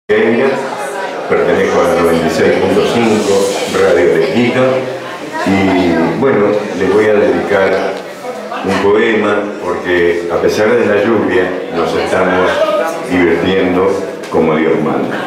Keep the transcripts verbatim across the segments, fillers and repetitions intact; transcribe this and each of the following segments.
Pertenezco a la noventa y seis punto cinco Radio Arequipa y bueno, les voy a dedicar un poema porque a pesar de la lluvia nos estamos divirtiendo como Dios manda.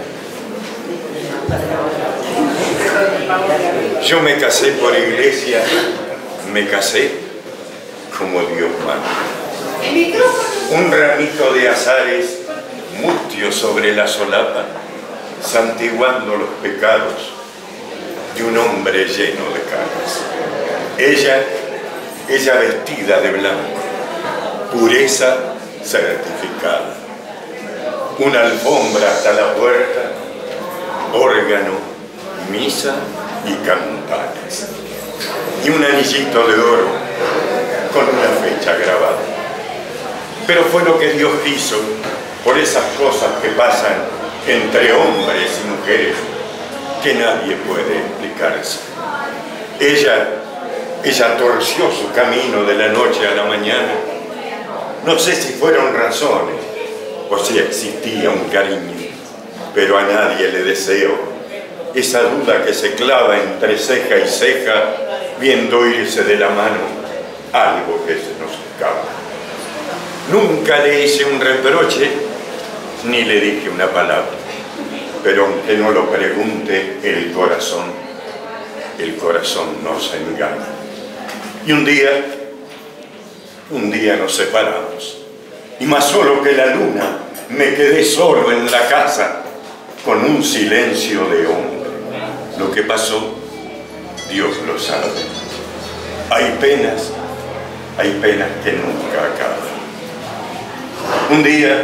Yo me casé por iglesia, me casé como Dios manda. Un ramito de azares mustio sobre la solapa, santiguando los pecados de un hombre lleno de canas. Ella, ella vestida de blanco, pureza certificada. Una alfombra hasta la puerta, órgano, misa y campanas. Y un anillito de oro con una fecha grabada. Pero fue lo que Dios quiso, por esas cosas que pasan entre hombres y mujeres que nadie puede explicarse. Ella, ella torció su camino de la noche a la mañana. No sé si fueron razones o si existía un cariño, pero a nadie le deseo esa duda que se clava entre ceja y ceja viendo irse de la mano algo que se nos escapa. Nunca le hice un reproche ni le dije una palabra, pero aunque no lo pregunte, el corazón, el corazón no se engaña. Y un día, un día nos separamos, y más solo que la luna, me quedé solo en la casa, con un silencio de hombre. Lo que pasó, Dios lo sabe. Hay penas, hay penas que nunca acaban. Un día,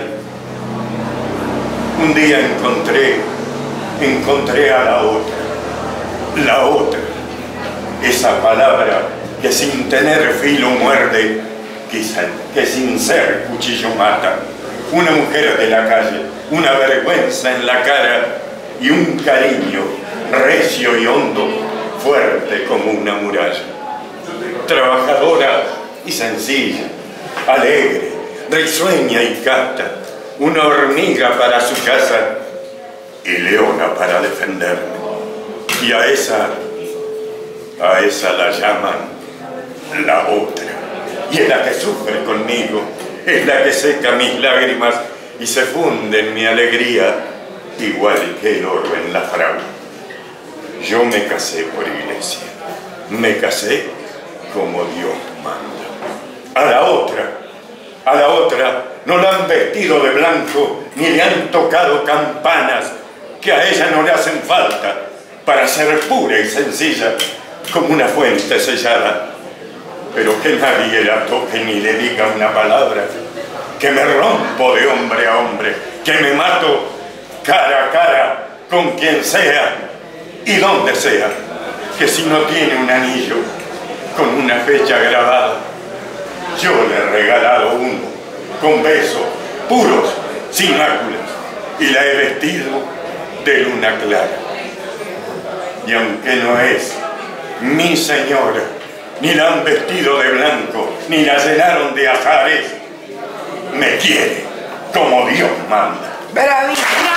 Un día encontré, encontré a la otra, la otra, esa palabra que sin tener filo muerde, quizá, que sin ser cuchillo mata, una mujer de la calle, una vergüenza en la cara y un cariño recio y hondo, fuerte como una muralla. Trabajadora y sencilla, alegre, risueña y casta, una hormiga para su casa y leona para defenderme. Y a esa, a esa la llaman la otra. Y es la que sufre conmigo, es la que seca mis lágrimas y se funde en mi alegría, igual que el oro en la fragua. Yo me casé por iglesia, me casé como Dios manda. A la otra, a la otra, no la han vestido de blanco, ni le han tocado campanas, que a ella no le hacen falta, para ser pura y sencilla, como una fuente sellada. Pero que nadie la toque ni le diga una palabra, que me rompo de hombre a hombre, que me mato cara a cara con quien sea y donde sea, que si no tiene un anillo con una fecha grabada, yo le he regalado uno, con besos puros, sin máculas, y la he vestido de luna clara. Y aunque no es mi señora, ni la han vestido de blanco, ni la llenaron de azares, me quiere como Dios manda. ¡Bravísimo!